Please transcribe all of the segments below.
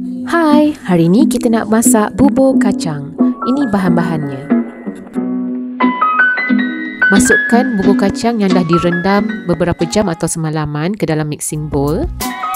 Hai, hari ni kita nak masak bubur kacang. Ini bahan-bahannya. Masukkan bubur kacang yang dah direndam beberapa jam atau semalaman ke dalam mixing bowl.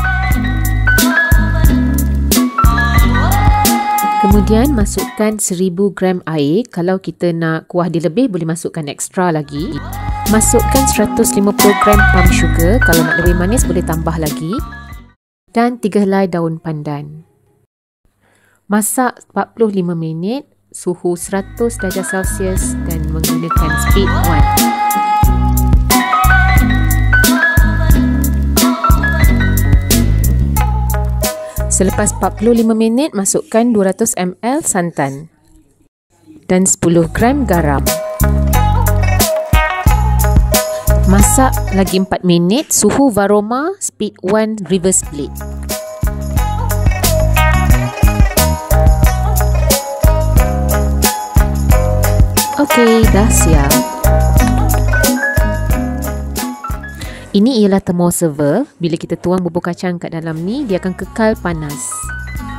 Kemudian masukkan 1000 gram air. Kalau kita nak kuah dia lebih, boleh masukkan ekstra lagi. Masukkan 150 gram palm sugar. Kalau nak lebih manis, boleh tambah lagi. Dan 3 helai daun pandan. Masak 45 minit, suhu 100 darjah Celsius dan menggunakan speed 1. Selepas 45 minit, masukkan 200 ml santan dan 10 gram garam. Masak lagi 4 minit, suhu varoma speed 1 reverse blade. Okey, dah siap. Ini ialah thermal server. Bila kita tuang bubur kacang kat dalam ni, dia akan kekal panas.